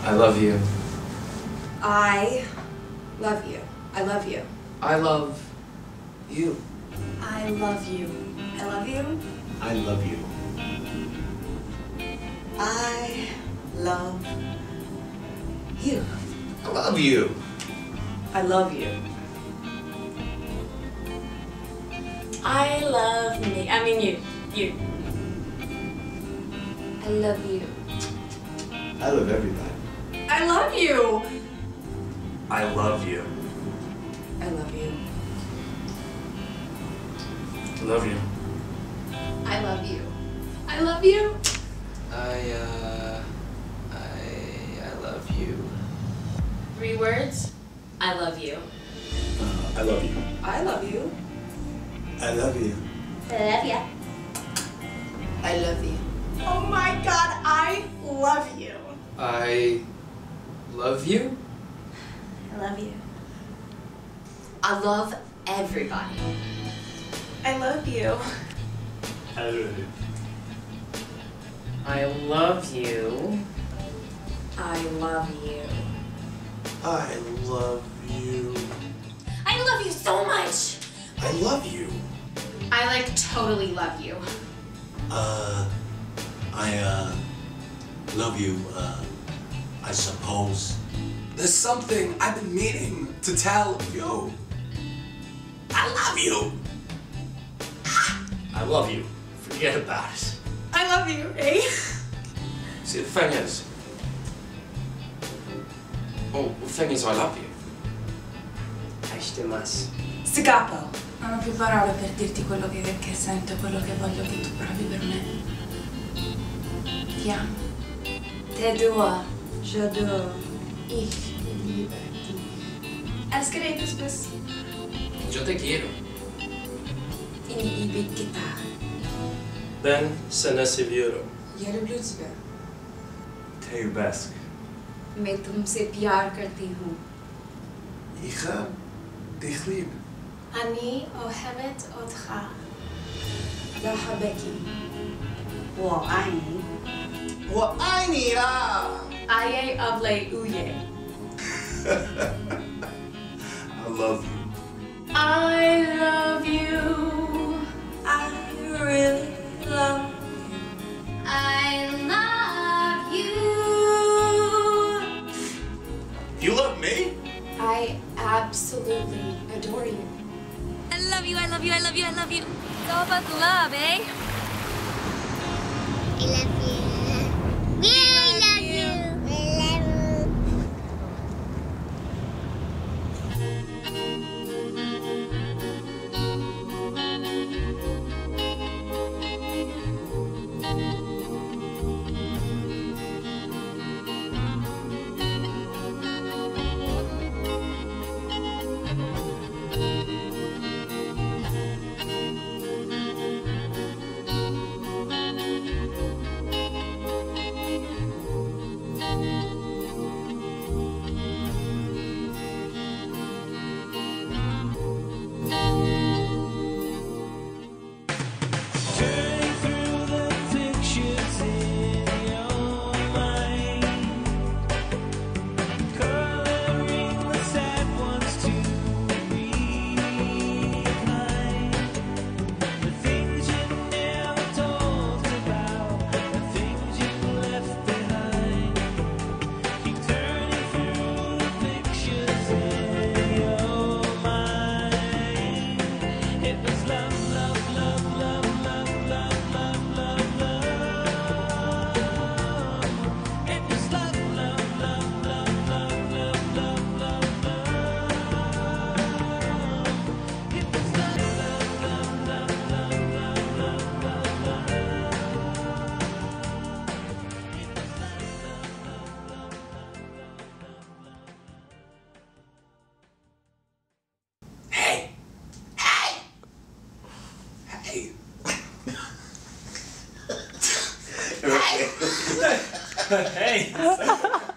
I love you. I love you. I love you. I love you. I love you. I love you. I love you. I love you. I love you. I love you. I love me. I mean you. You. I love you. I love everybody. I love you. I love you. I love you. I love you. I love you. I love you. I love you. 3 words. I love you. I love you. I love you. I love you. I love ya. I love you. Oh my God, I love you. I love you. I love you. I love everybody. I love you. I love you. I love you. I love you. I love you. I love you so much. I love you. I like totally love you. I love you, I suppose. There's something I've been meaning to tell you. I love you. I love you. Forget about it. I love you, eh? See, the thing is... Oh, the thing is I love you. Ještě más. Scapo. Non ho più parole per dirti quello che sento, quello che voglio che tu provi per me. Ti amo. Te adore. J'adore. Ich liebe dich. Älskar dig puss puss. Yo te quiero. Iniibig kita. Ben sana seviyorum. Я люблю тебя. Teyubesk. मैं तुमसे प्यार करती हूँ. Icha dichlieb. אני אוהבת אותך. لحبكي. وعيني. وعيني Aye able uye. I love you. I love you. I really love you. I love you. You love me? I absolutely adore you. I love you, I love you, I love you, I love you. It's all about the love, eh? I love you. We love you. We love you. Hey!